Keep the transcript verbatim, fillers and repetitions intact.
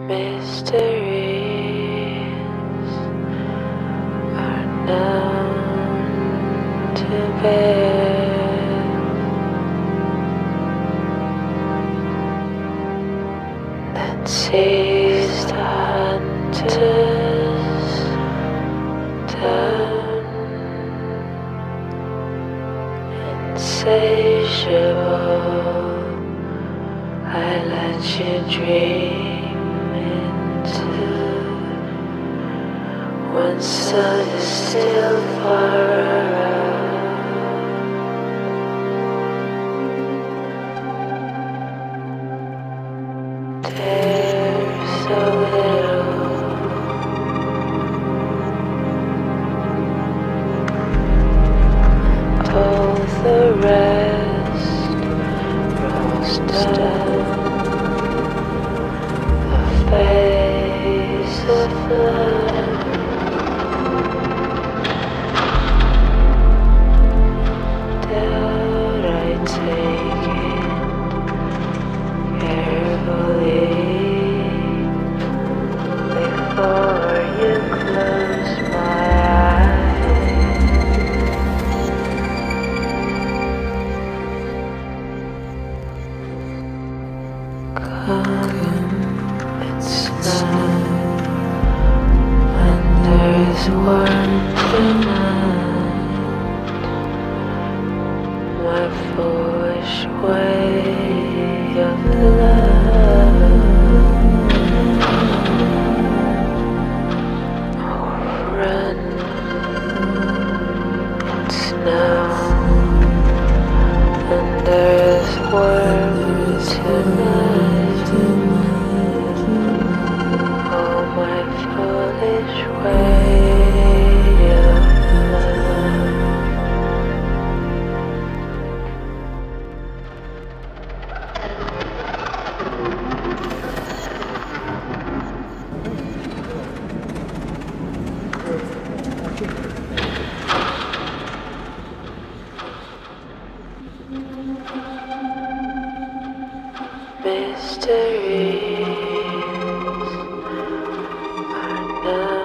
Mysteries are known to bear that sees the hunters down, insatiable. I let you dream into one sun is still far around. There's so little and all the rest rolls down the face of love. Doubt I take it carefully before you close my eyes. Come, it's snow, and there's warmth tonight. My foolish way of love. Oh, run in snow, and there's warmth tonight. Oh, my foolish way of love. Mysteries are known